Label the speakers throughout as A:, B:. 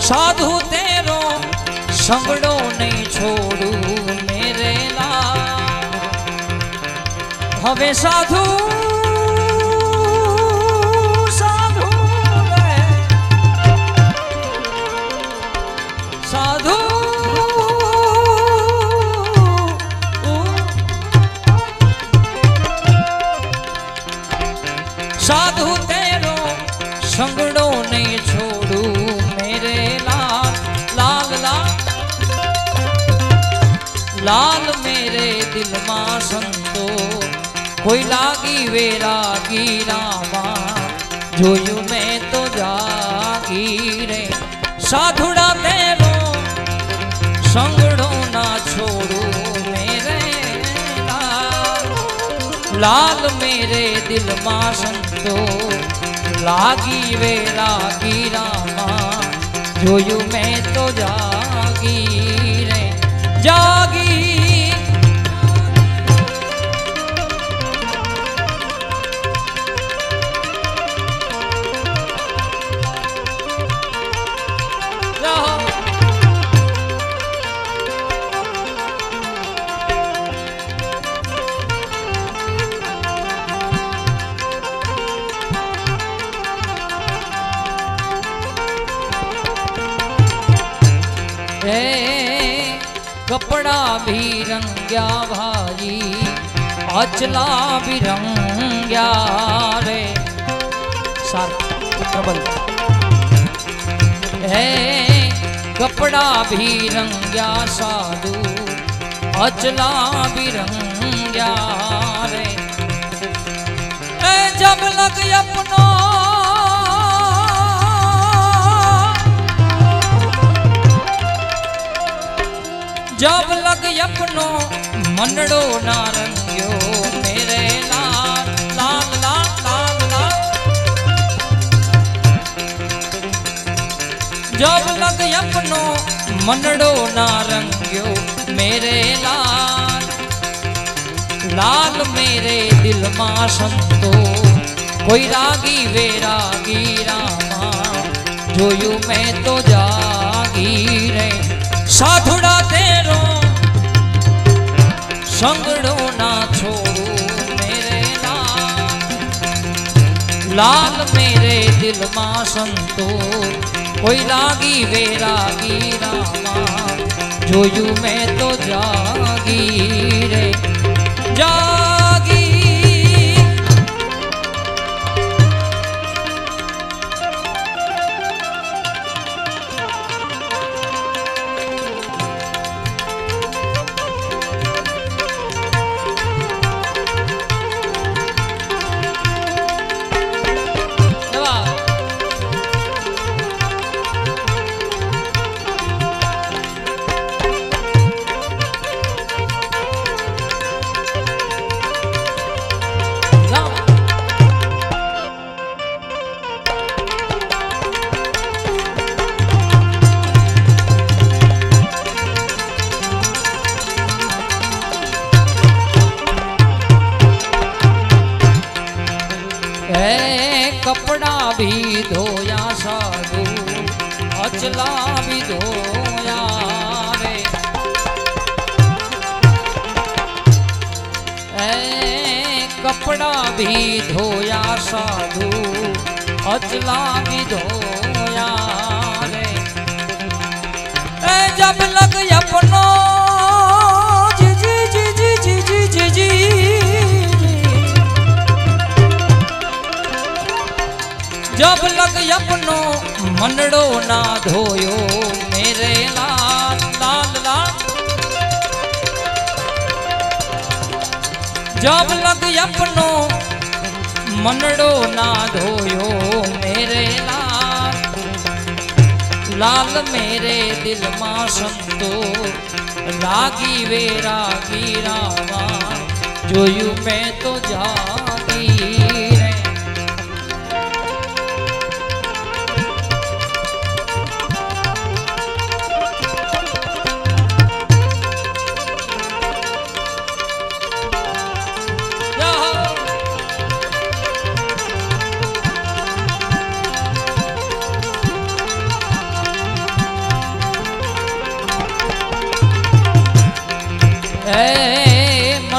A: साधु तेरो संगड़ो नहीं छोड़ू मेरे लाल। हवे साधु साधु रे साधु साधु तेरो संगड़ो नहीं छोड़ू मेरे लाल। लाल लाल लाल मेरे दिल मां संतो कोई लागी वेरागी रामा जोयू मैं तो जागी रे। साधुड़ा तेरो संगड़ो ना छोड़ू मेरे लाल। लाल मेरे दिल मां संतो लागी वेरागी रामा जोयू मैं तो जागी रे जागी। कपड़ा भी रंग्या भाई अचला भी रंग्या रे। है कपड़ा भी रंग्या साधु अचला भी रंग्या रे। जब लग अपनो जब लग अपनो मनड़ो ना रंग्यो मेरे लाल। लाल लाल लाल लाल जब लग अपनो मनड़ो ना रंग्यो मेरे लाल। लाल मेरे दिल मां संतो कोई रागी वेरागी रामा जोयू मैं तो जागी रे। साधुड़ा तेरो संगड़ो ना छोड़ू मेरे लाल। लाल मेरे दिल मां संतो कोई लागी वेरागी रामा जोयू मैं तो जागी रे जागी। कपड़ा भी धोया साधु अचला भी धोया रे। कपड़ा भी धोया साधु अचला भी धोया रे। जब लग अपनो जी जी जी जी जी जी जी जी जब लग अपनो मनड़ो ना धोयो मेरे लाल। लाल लाल जब लग अपनो मनड़ो ना धोयो मेरे लाल। लाल मेरे दिल मां संतो रागी वेरागी रामा जोयू मैं तो जागी रे।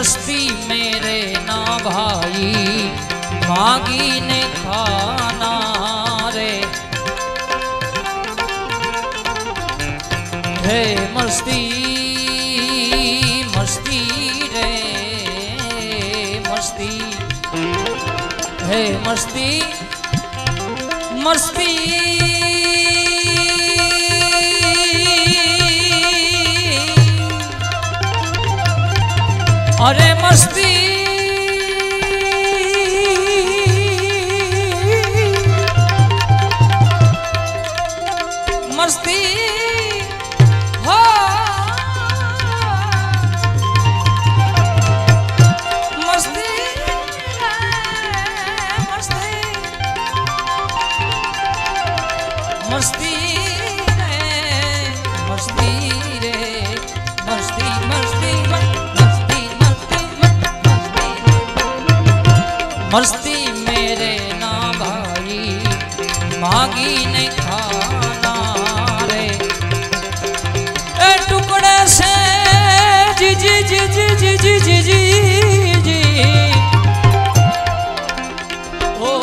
A: मस्ती मेरे ना भाई मांगी ने खाना रे है मस्ती मस्ती रे मस्ती है मस्ती मस्ती अरे मस्ती मस्ती हो मस्ती मस्ती मस्ती रे मस्ती मस्ती मस्ती मेरे ना भाई मांगी ने खाना रे ए टुकड़े से जी जी जी जी जी जी जी जी जी ओ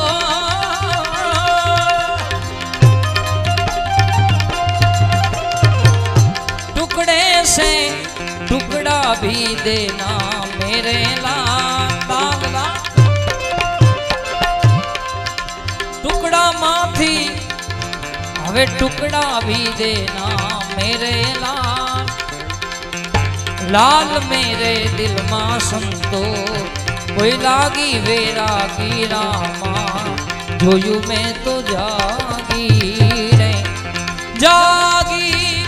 A: टुकड़े से टुकड़ा भी देना मेरे लाला टुकड़ा माथी हवे टुकड़ा भी देना मेरे लाल लाल मेरे दिल मां संतो कोई लागी वेरा की रामा जोयू में तो जागी रे जागी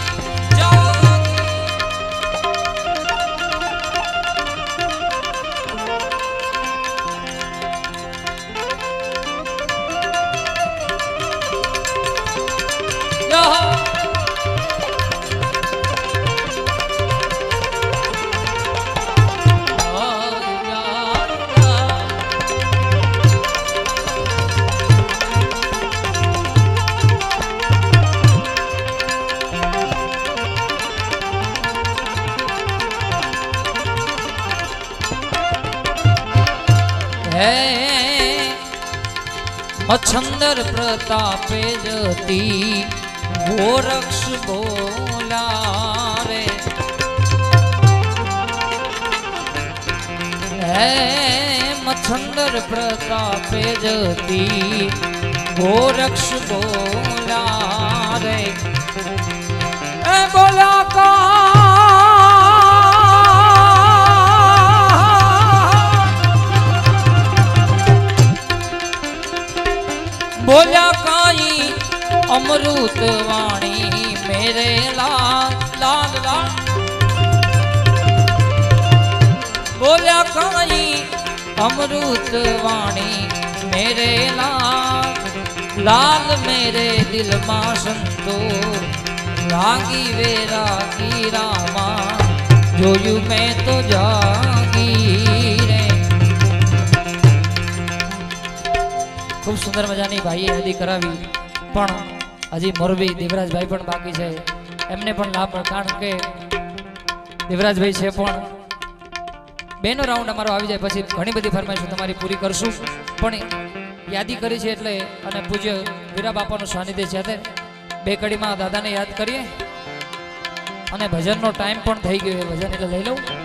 A: मच्छंदर प्रतापे जती गोरक्ष बोला रे है मच्छंदर प्रतापे जती गोरक्ष बोला रे बोला का बोला काई अमृत वाणी मेरे लाल लाल लाल बोला काई अमृत वाणी मेरे लाल लाल मेरे दिल मां संतो लागी वेरा की रामा जोयू में तो जागी रे खूब सुंदर मजानी भाई यादी करावी पण हजी मोरबी देवराज भाई पण बाकी है एमने पण लाभ कारण के देवराज भाई है पण बेनो राउंड अमारो आवी जाए पछी घणी बधी फरमाइशो तमारी पूरी करशुं पण यादी करी छे एटले अने पूज्य वीरा बापानुं सानिध्य छे बे कड़ी में दादा ने याद करिए अने भजन नो टाइम पण थई गयो भजन एटले लई लऊं।